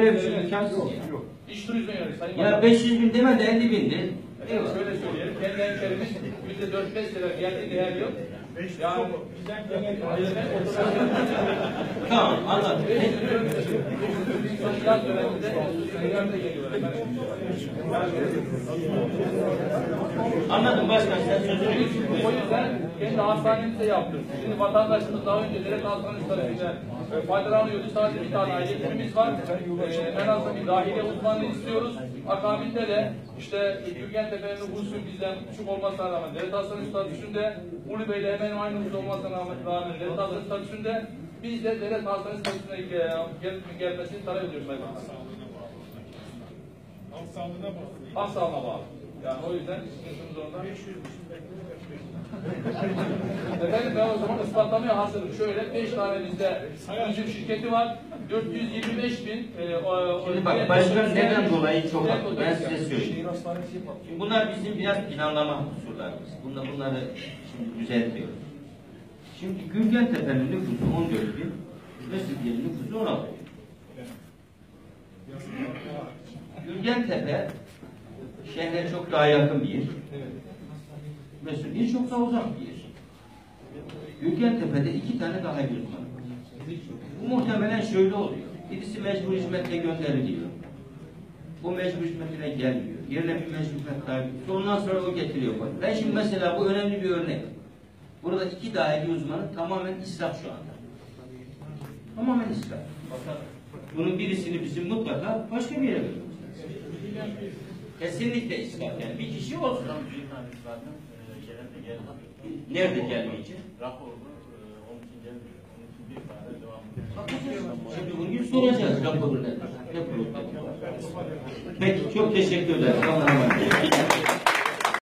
böyle bir şey imkansız ya. İş turizme yönelik Sayın Ya Bakan. 500 bin deme de 50 bindir. Eyvallah. Şöyle söyleyelim, kendi hemşerimiz %4-5 lira geldiği her yıl. Yani bizden Tamam, anladım. sosyal döneminde de geliyor. Anladım başkan, sen sözünü geçin. O yüzden kendi hastanemizde yaptık. Şimdi vatandaşımız daha önce devlet hastanesinde faydalanıyordu. Sadece bir tane aile hekimimiz var. En azından bir dahiliye uzmanını istiyoruz. Akabinde de işte Gürgentepe'nin nüfusu bizden küçük olmasına rağmen devlet hastanesi statüsünde, Ulu Bey'le hemen aynı nüfus olmasına rağmen devlet hastanesi statüsünde biz de devlet hastanesi statüsüne gelmesini talep ediyoruz Sayın Bakan. Halk sağlığına bağlı. Yani o yüzden sıkıntımız ondan. Efendim ben o zaman ispatlamaya hazırım. Şöyle 5 tane bizde üzüm şirketi var. 425 bin. Şimdi bak başkan neden dolayı çok haklı. Ben size söyleyeyim. Şimdi bunlar bizim biraz planlama kusurlarımız. Bunları şimdi düzeltiyoruz. Şimdi Gürgentepe'nin nüfusu 14 bin. Mesut'un nüfusu 16 bin. Gürgentepe şehre çok daha yakın bir yer. Mesut'un çok daha uzak bir yer. Gürgentepe'de 2 tane daha uzman var. Bu muhtemelen şöyle oluyor. Birisi mecbur hizmetle gönderiliyor. Bu mecbur hizmetine gelmiyor. Yerine bir mecbur hizmet daha getiriyor. Ondan sonra o getiriyor. Ben şimdi mesela bu önemli bir örnek. Burada 2 dahili uzmanı tamamen israf şu anda. Tamamen israf. Bunun birisini bizim mutlaka başka bir yere vermemiz lazım. Kesinlikle israf. Yani bir kişi olsun. Nerede gelmeyecek? Raporlu, onun için gelmiyor. Onun için bir tane devam ediyor. Şimdi bugün soracağız raporu nedir? Ne problemi var? Peki çok teşekkür ederim.